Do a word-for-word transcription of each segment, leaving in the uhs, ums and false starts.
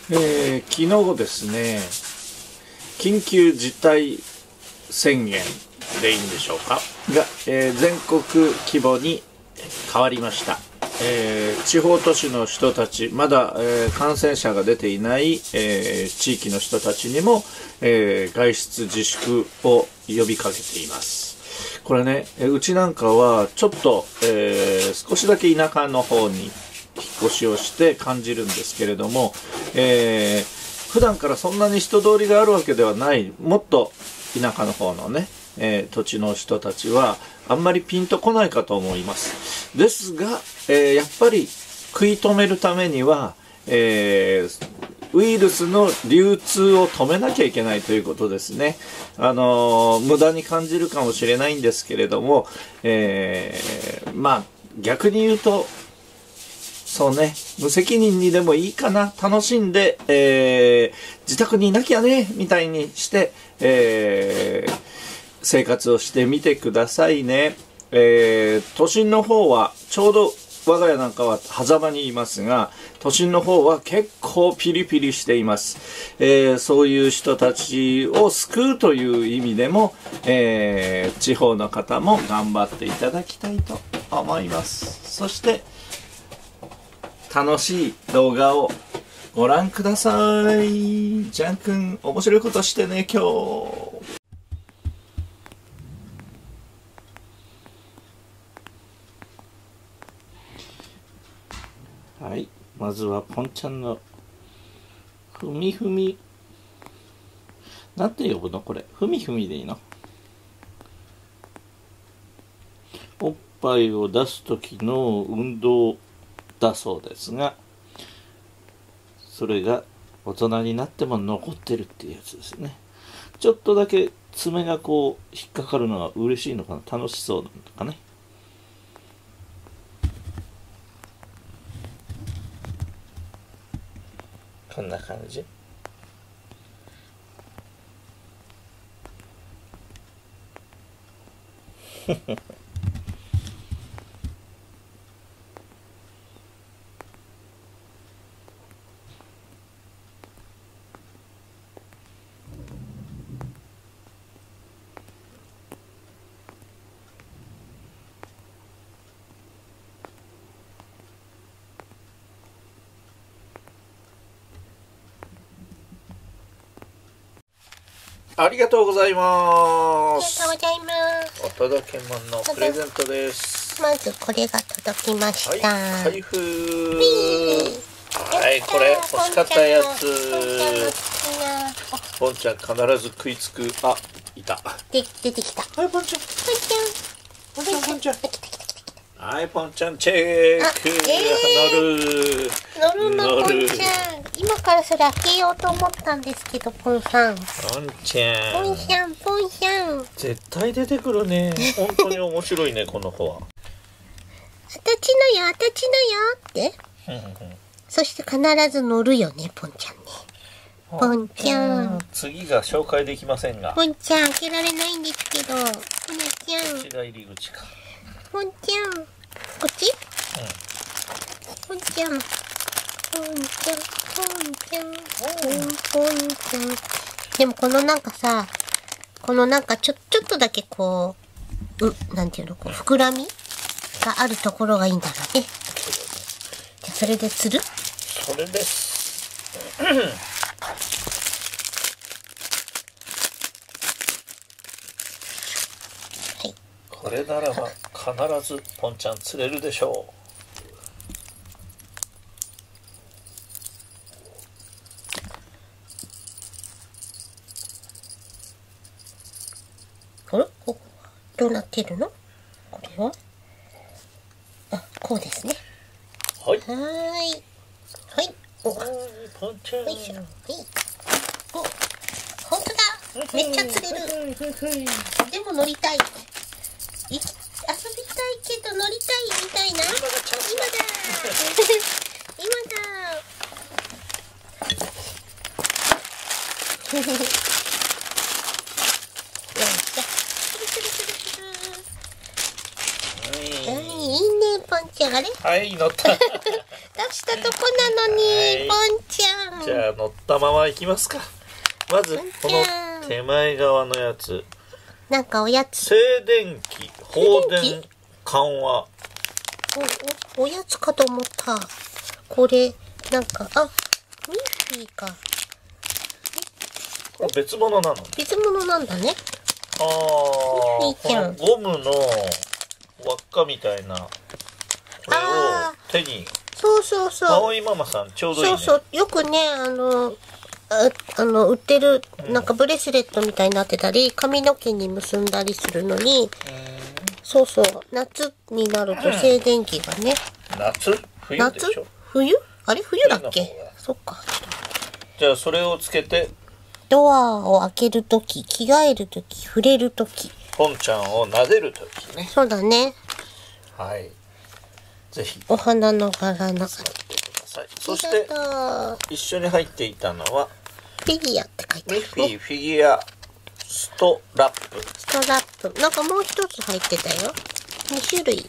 えー、昨日ですね、緊急事態宣言でいいんでしょうかが、えー、全国規模に変わりました。えー、地方都市の人たち、まだ、えー、感染者が出ていない、えー、地域の人たちにも、えー、外出自粛を呼びかけています。これね、うちなんかはちょっと、えー、少しだけ田舎の方に引っ越しをして感じるんですけれども、えー、普段からそんなに人通りがあるわけではない、もっと田舎の方のね、えー、土地の人たちはあんまりピンとこないかと思います。ですが、えー、やっぱり食い止めるためには、えー、ウイルスの流通を止めなきゃいけないということですね。あのー、無駄に感じるかもしれないんですけれども、えー、まあ逆に言うとそうね、無責任にでもいいかな、楽しんで、えー、自宅にいなきゃねみたいにして、えー、生活をしてみてくださいね。えー、都心の方はちょうど我が家なんかは狭間にいますが、都心の方は結構ピリピリしています。えー、そういう人たちを救うという意味でも、えー、地方の方も頑張っていただきたいと思います。そして楽しい動画をご覧ください。ジャン君、面白いことしてね今日。はい、まずはポンちゃんのふみふみ、なんて呼ぶのこれ、ふみふみでいいの？おっぱいを出す時の運動だそうですが、それが大人になっても残ってるっていうやつですね。ちょっとだけ爪がこう引っかかるのが嬉しいのかな、楽しそうなのかね。こんな感じ。ありがとうございます。 ありがとうございます。 お届け物のプレゼントです。 まずこれが届きました。 はい、開封。はい、これ欲しかったやつ。ポンちゃん必ず食いつく。あ、いた。 で出てきた。 はい、ポンちゃん。 ポンちゃん。 ポンちゃん。はい、ポンちゃんチェック。 乗る。乗るのポンちゃん。今からそれ開けようと思ったんですけど、ポンさん。 ポンちゃん。 ポンちゃん、ポンちゃん。 絶対出てくるね。本当に面白いね、この子は。 あたちのよ、あたちのよって。そして必ず乗るよね、ポンちゃんね。ポンちゃん。 次が紹介できませんが。 ポンちゃん、開けられないんですけど。ポンちゃん。こっちが入り口か。 ポンちゃん。こっち？うん。ポンちゃん。ポンちゃん。ポンちゃん。ポンポンちゃん。でもこのなんかさ、このなんかちょ、ちょっとだけこう、う、なんていうの、こう、膨らみがあるところがいいんだろうね。じゃ、それで釣る？ それです。 はい。 これならば必ずポンちゃん釣れるでしょう。 あれ？ここはどうなってるの？これは？あ、こうですね。 はい。 はーい。はい。お、 はい、ポンちゃん。 よいしょ。はい。お、本当だ。めっちゃ釣れる。でも乗りたい。い、遊びたいけど乗りたいみたいな。 今がチャンスだ。 今だ。今だ。よいしょ。はい、いいね、ポンちゃん。あれ？ はい、乗った。 出したとこなのに、 はいポンちゃん。 じゃあ乗ったまま行きますか。まずこの手前側のやつ、 なんかおやつ、 静電気放電緩和。 おおおやつかと思った。これなんか、あ、ミッフィーか。 これ別物なの。 別物なんだね。 ああ、 ミッフィーちゃんこのゴムの輪っかみたいなこれを手に。 そうそうそう。 葵ママさんちょうどいいね。 そうそう、よくね、あのああの売ってるなんかブレスレットみたいになってたり、髪の毛に結んだりするのに、そうそう、夏になると静電気がね。 夏？冬で夏？ しょ？ 冬？あれ冬だっけ？そっか。 じゃあそれをつけてドアを開けるとき、着替えるとき、触れるとき。 ポンちゃんを撫でるときね。 そうだね。 はい。ぜひお花の柄の。 使ってください。そして一緒に入っていたのはフィギュアって書いてある、ね。 ミッフィーフィギュアストラップ。 ストラップ。なんかもう一つ入ってたよ。に種類。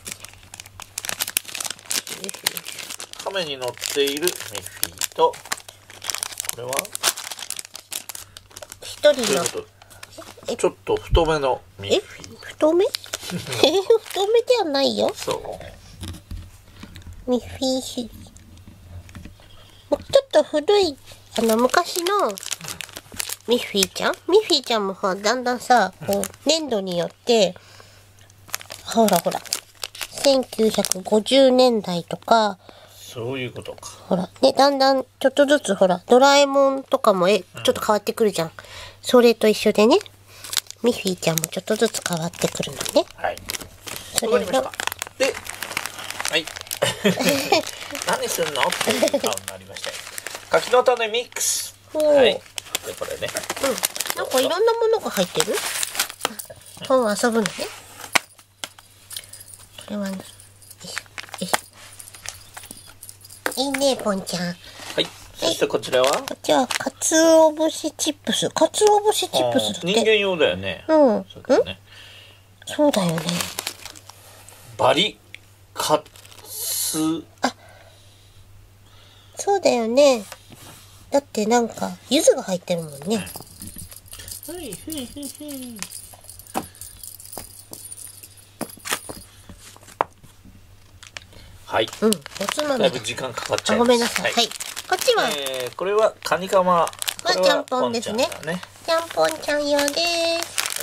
亀に乗っているミッフィーと、これは一人の。 ちょっと太めのミッフィー。 え、太め？え、太めではないよ。 そう。 ミッフィーシ。ちょっと古い、あの昔のミッフィーちゃんミッフィーちゃんもほらだんだんさ、こう粘土によってほらほらせんきゅうひゃくごじゅうねんだいとか、 そういうことか。 ほらね、だんだんちょっとずつほらドラえもんとかもえちょっと変わってくるじゃん、うん、それと一緒でね、ミッフィーちゃんもちょっとずつ変わってくるのね。 はい、 それわかりました。で、はい何すんのっていう顔になりましたよ。柿の種ミックス。はい。でこれね。 うん。なんかいろんなものが入ってる。本を遊ぶのね。これはね。よいしょよいしょ。いいね、ポンちゃん。はい。 そしてこちらは。 こっちはかつお節チップス。かつお節チップスって。 人間用だよね。 うん。そうだね。そうだよね。 バリカツ。あ。 そうだよね。だってなんか柚子が入ってるもんね。はいはいはいはい。 はい。 うん。おつまみだ。 だいぶ時間かかっちゃいます。 ごめんなさい。はい。こっちは、 えー、これはカニカマ。 これちゃんぽんですね。ちゃんぽんちゃん用です。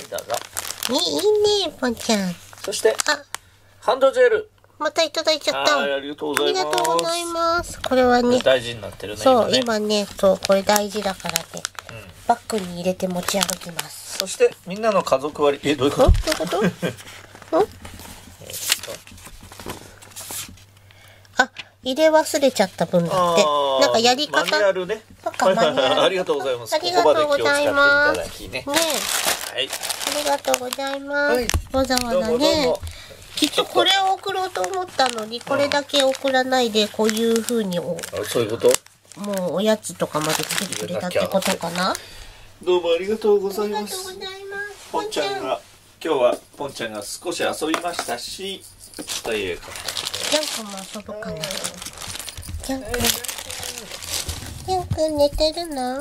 はい、どうぞ。 いいね、ぽんちゃん。 そして、あ、ハンドジェル。 またいただいちゃった。 ありがとうございます。 ありがとうございます。これはね、 大事になってるね。 そう、今ね、そう、これ大事だからね、バッグに入れて持ち歩きます。 そして、みんなの家族割。え、どういうこと？ どういうこと？ん？あ、入れ忘れちゃった分だって。なんかやり方。 マニュアルね。ありがとうございます。 ありがとうございます。 ね。 はい。ありがとうございます。わざわざね。きっとこれを送ろうと思ったのに、これだけ送らないで、こういう風に、 そういうこと？ もうおやつとかまで作ってくれたってことかな。 どうもありがとうございます。ポンちゃんが今日はポンちゃんが少し遊びましたし、ということで。 ジャン君も遊ぶかな。ジャン君、ジャン君寝てるの？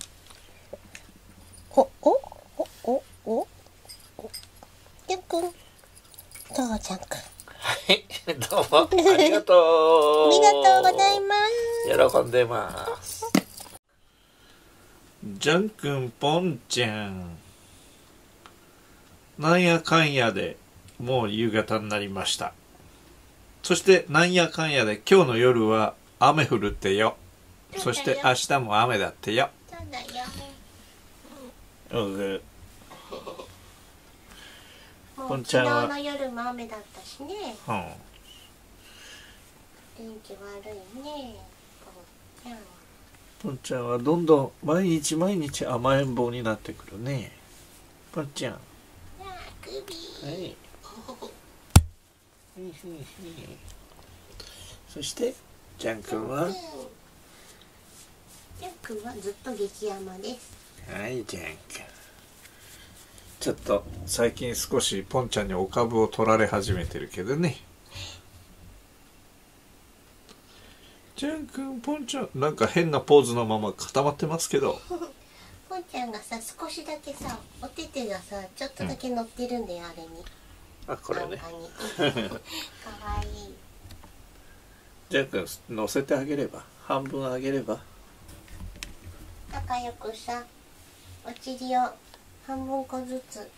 おおおおおお。ジャン君。どうちゃんくん。 はい、どうもありがとう。 ありがとうございます。喜んでます。ジャンくん、ポンちゃん。なんやかんやでもう夕方になりました。そしてなんやかんやで今日の夜は雨降るってよ。そして明日も雨だってよ。 そうだよ。 うん。 もう昨日の夜も雨だったしね。うん。天気悪いね。ポンちゃん。 ポンちゃんはどんどん毎日毎日甘えん坊になってくるね。ポンちゃん。あくび。 はい。そしてジャン君は。 ジャン君はずっと激甘です。 はい、ジャン君。ちょっと最近少しポンちゃんにお株を取られ始めてるけどね。 ジャン君、ポンちゃんなんか変なポーズのまま固まってますけどポンちゃんがさ少しだけさお手手がさちょっとだけ乗ってるんだよ、あれに。 あ、これねかわいい。 ジャン君乗せてあげれば、半分あげれば仲良くさお尻を半分こずつ。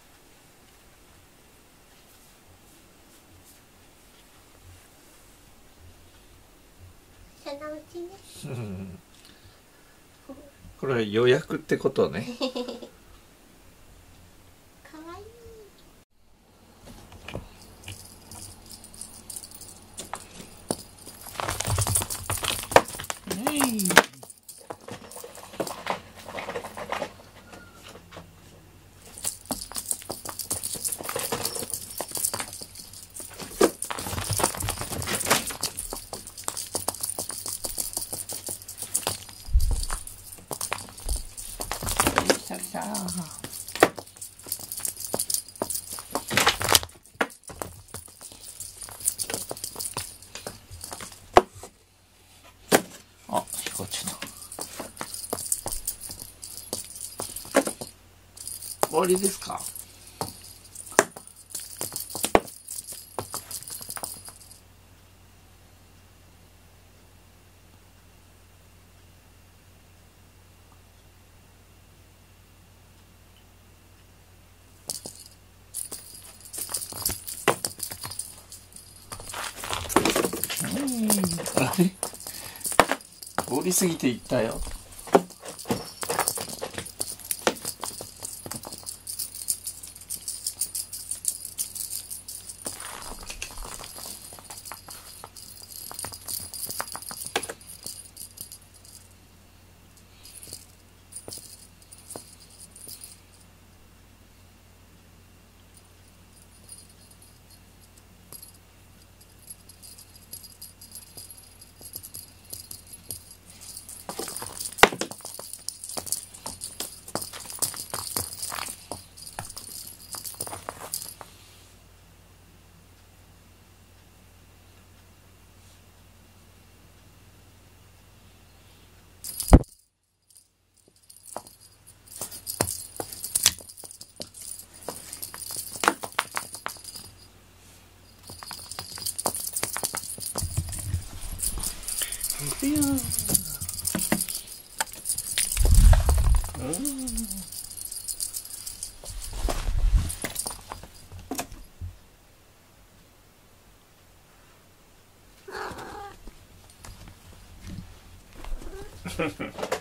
そのうちねこれは予約ってことねかわいい。 あ、こっちの終わりですか？あれ通り過ぎていったよ。いやうん